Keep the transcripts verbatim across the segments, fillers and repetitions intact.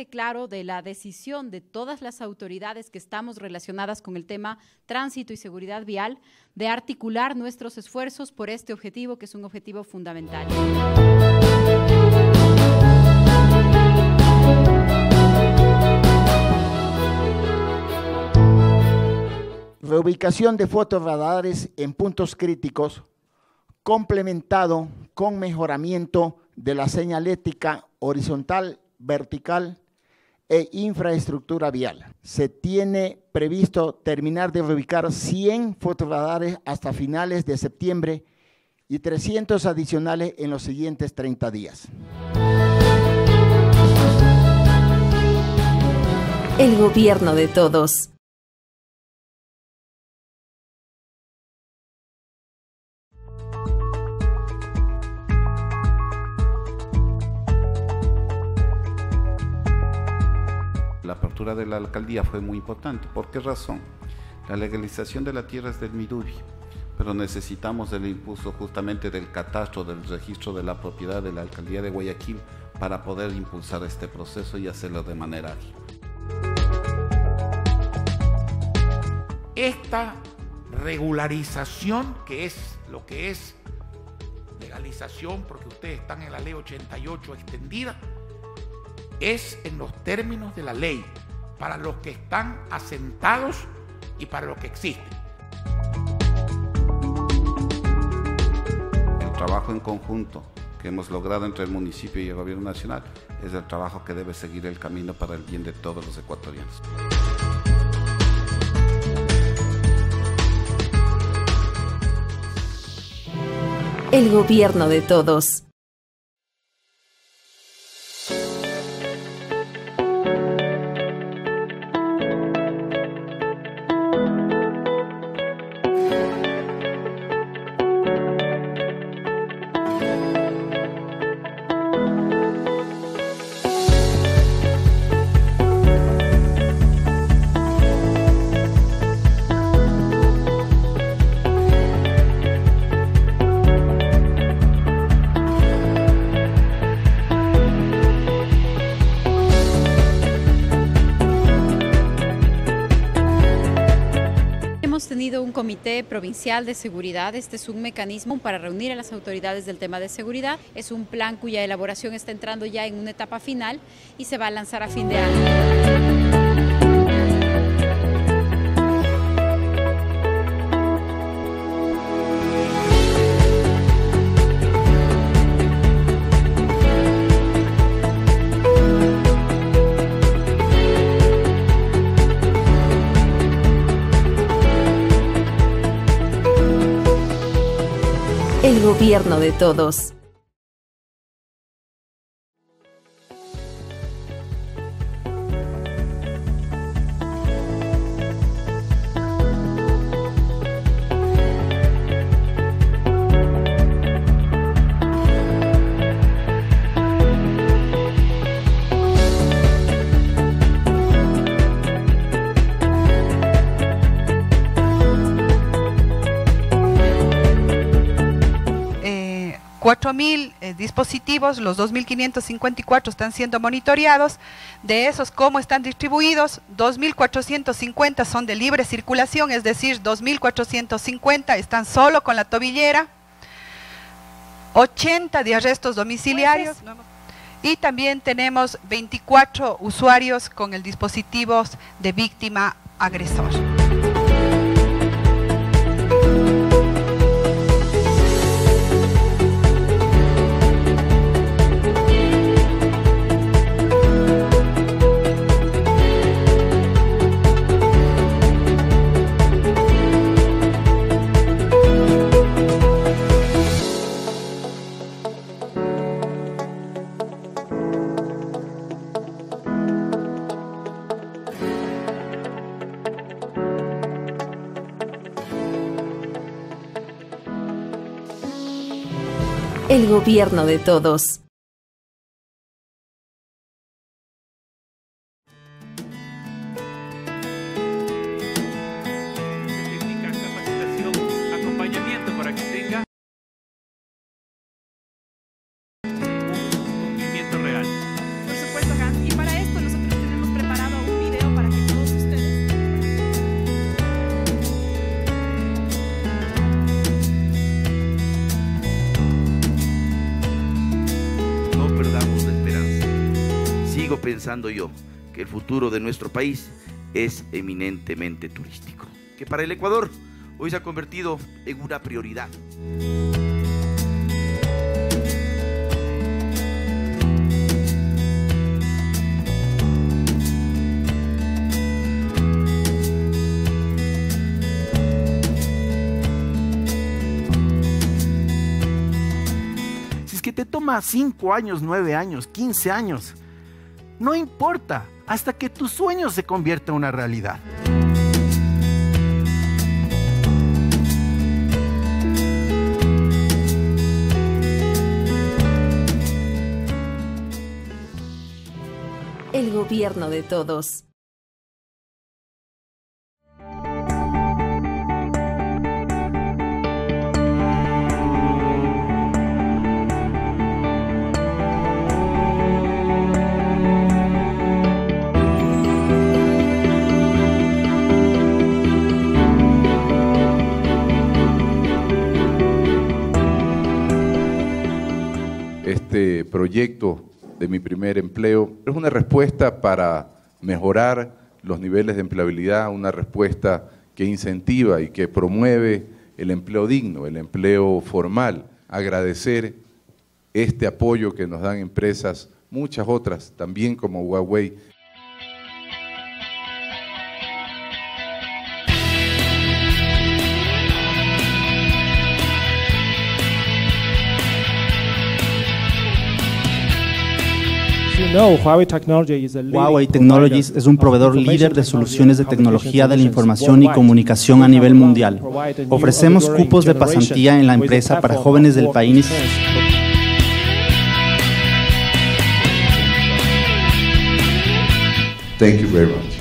mensaje claro de la decisión de todas las autoridades que estamos relacionadas con el tema tránsito y seguridad vial de articular nuestros esfuerzos por este objetivo, que es un objetivo fundamental. Reubicación de fotorradares en puntos críticos, complementado con mejoramiento de la señalética horizontal, vertical e infraestructura vial. Se tiene previsto terminar de reubicar cien fotorradares hasta finales de septiembre y trescientos adicionales en los siguientes treinta días. El gobierno de todos. La apertura de la alcaldía fue muy importante. ¿Por qué razón? La legalización de la tierra es del Midubi, pero necesitamos el impulso justamente del catastro, del registro de la propiedad de la alcaldía de Guayaquil para poder impulsar este proceso y hacerlo de manera ágil. Esta regularización, que es lo que es legalización, porque ustedes están en la ley ochenta y ocho extendida, es en los términos de la ley, para los que están asentados y para los que existen. El trabajo en conjunto que hemos logrado entre el municipio y el gobierno nacional es el trabajo que debe seguir el camino para el bien de todos los ecuatorianos. El gobierno de todos. Hemos tenido un comité provincial de seguridad. Este es un mecanismo para reunir a las autoridades del tema de seguridad. Es un plan cuya elaboración está entrando ya en una etapa final y se va a lanzar a fin de año. El gobierno de todos. cuatro mil eh, dispositivos, los dos mil quinientos cincuenta y cuatro están siendo monitoreados. De esos, ¿cómo están distribuidos? dos mil cuatrocientos cincuenta son de libre circulación, es decir, dos mil cuatrocientos cincuenta están solo con la tobillera, ochenta de arrestos domiciliarios y también tenemos veinticuatro usuarios con el dispositivo de víctima agresor. El gobierno de todos. Técnica, capacitación, acompañamiento para que tenga un cumplimiento real. Por supuesto, Hans. Y para esto nosotros pensando yo que el futuro de nuestro país es eminentemente turístico, que para el Ecuador hoy se ha convertido en una prioridad. Si es que te toma cinco años, nueve años, quince años, no importa, hasta que tu sueño se convierta en una realidad. El gobierno de todos. Este proyecto de mi primer empleo es una respuesta para mejorar los niveles de empleabilidad, una respuesta que incentiva y que promueve el empleo digno, el empleo formal. Agradecer este apoyo que nos dan empresas, muchas otras, también como Huawei. Huawei Technologies es un proveedor líder de soluciones de tecnología de la información y comunicación a nivel mundial. Ofrecemos cupos de pasantía en la empresa para jóvenes del país. Thank you very much.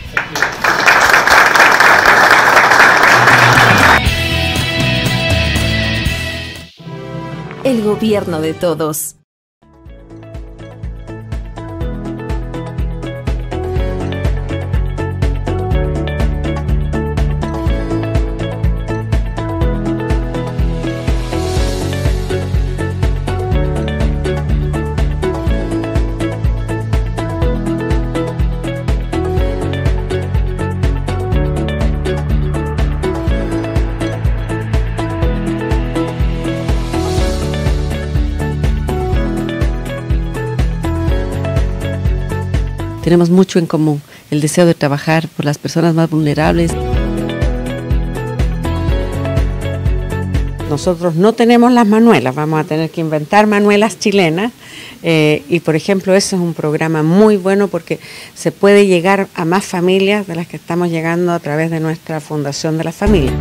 El gobierno de todos. Tenemos mucho en común, el deseo de trabajar por las personas más vulnerables. Nosotros no tenemos las manuelas, vamos a tener que inventar manuelas chilenas eh, y por ejemplo eso es un programa muy bueno porque se puede llegar a más familias de las que estamos llegando a través de nuestra Fundación de la Familia.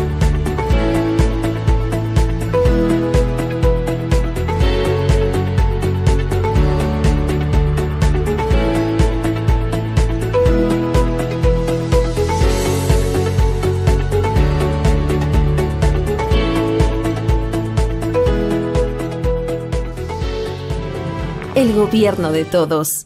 El gobierno de todos.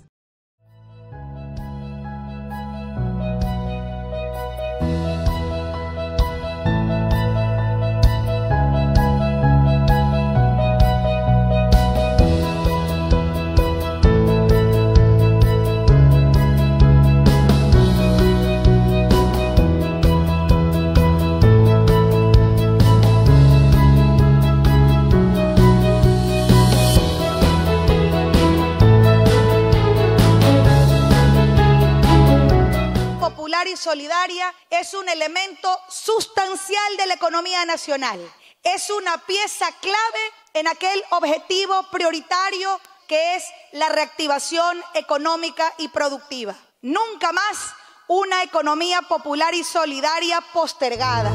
Solidaria es un elemento sustancial de la economía nacional. Es una pieza clave en aquel objetivo prioritario que es la reactivación económica y productiva. Nunca más una economía popular y solidaria postergada.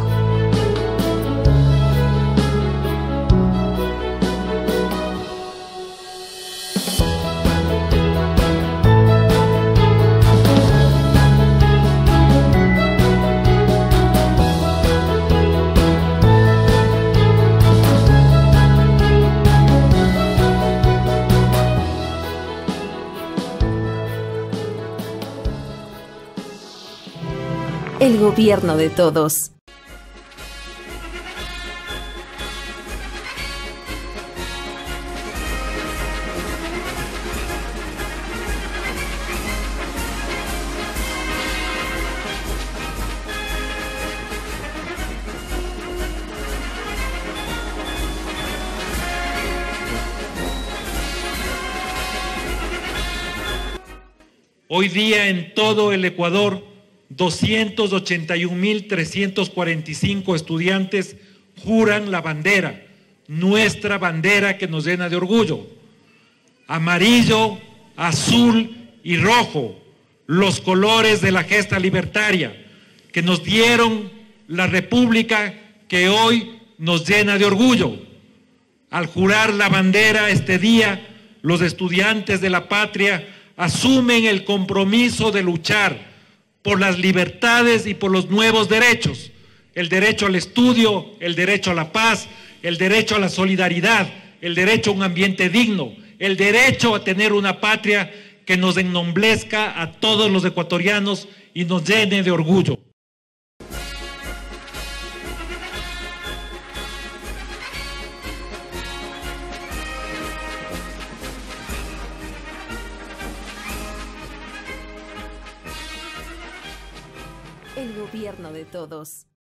El gobierno de todos. Hoy día en todo el Ecuador, doscientos ochenta y un mil trescientos cuarenta y cinco estudiantes juran la bandera, nuestra bandera que nos llena de orgullo. Amarillo, azul y rojo, los colores de la gesta libertaria que nos dieron la República que hoy nos llena de orgullo. Al jurar la bandera este día, los estudiantes de la patria asumen el compromiso de luchar por las libertades y por los nuevos derechos, el derecho al estudio, el derecho a la paz, el derecho a la solidaridad, el derecho a un ambiente digno, el derecho a tener una patria que nos ennombrezca a todos los ecuatorianos y nos llene de orgullo. El gobierno de todos.